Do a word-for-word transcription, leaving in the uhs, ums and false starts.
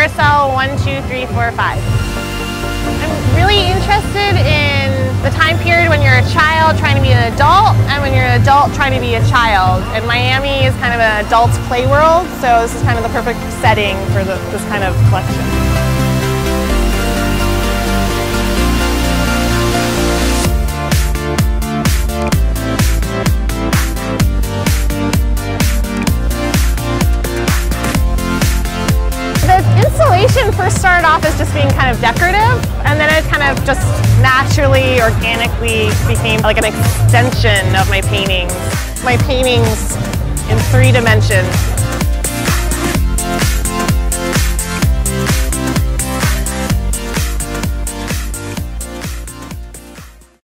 carousel one, two, three, four, five. I'm really interested in the time period when you're a child trying to be an adult and when you're an adult trying to be a child. And Miami is kind of an adult's play world, so this is kind of the perfect setting for the, this kind of collection. Installation first started off as just being kind of decorative, and then it kind of just naturally, organically became like an extension of my paintings. My paintings in three dimensions.